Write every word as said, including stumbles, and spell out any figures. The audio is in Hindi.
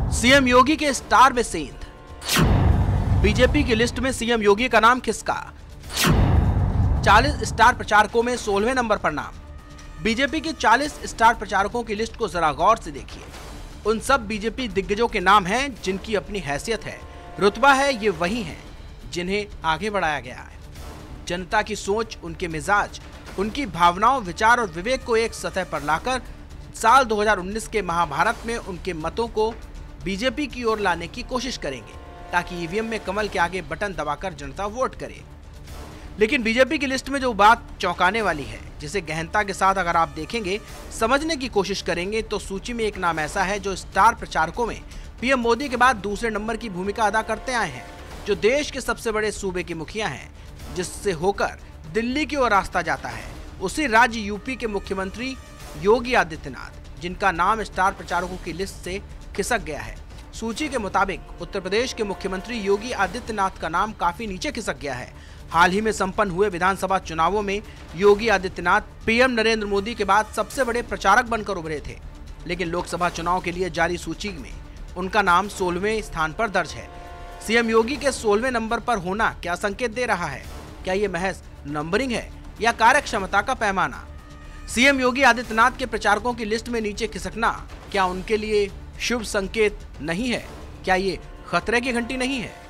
सीएम योगी के स्टार में सेंध। बीजेपी की लिस्ट में सीएम योगी का नाम खिसका। चालीस स्टार प्रचारकों में सोलहवें नंबर पर नाम। बीजेपी के चालीस स्टार प्रचारकों की लिस्ट को जरा गौर से देखिए। उन सब बीजेपी दिग्गजों के नाम हैं जिनकी अपनी हैसियत है, रुतबा है। ये वही हैं जिन्हें आगे बढ़ाया गया है। जनता की सोच, उनके मिजाज, उनकी भावनाओं, विचार और विवेक को एक सतह पर लाकर साल दो हज़ार उन्नीस के महाभारत में उनके मतों को बीजेपी की ओर लाने की कोशिश करेंगे, ताकि ईवीएम में कमल के आगे बटन दबाकर जनता वोट करे। लेकिन बीजेपी की लिस्ट में जो बात चौंकाने वाली है, जिसे गहनता के साथ अगर आप देखेंगे, समझने की कोशिश करेंगे, तो सूची में एक नाम ऐसा है जो स्टार प्रचारकों में पीएम मोदी के बाद दूसरे नंबर की भूमिका अदा करते आए हैं, जो देश के सबसे बड़े सूबे के मुखिया हैं, जिससे होकर दिल्ली की ओर रास्ता जाता है। उसी राज्य यूपी के मुख्यमंत्री योगी आदित्यनाथ, जिनका नाम स्टार प्रचारकों की लिस्ट से खिसक गया है। सूची के मुताबिक उत्तर प्रदेश के मुख्यमंत्री योगी आदित्यनाथ का नाम काफी नीचे खिसक गया है। हाल ही में संपन्न हुए विधानसभा चुनावों में योगी आदित्यनाथ पीएम नरेंद्र मोदी के बाद सबसे बड़े प्रचारक बनकर उभरे थे, लेकिन लोकसभा चुनाव के लिए जारी सूची में उनका नाम सोलहवें स्थान पर दर्ज है। सीएम योगी के सोलहवें नंबर पर होना क्या संकेत दे रहा है? क्या ये महज नंबरिंग है या कार्यक्षमता का पैमाना? सीएम योगी आदित्यनाथ के प्रचारकों की लिस्ट में नीचे खिसकना क्या उनके लिए शुभ संकेत नहीं है? क्या ये खतरे की घंटी नहीं है?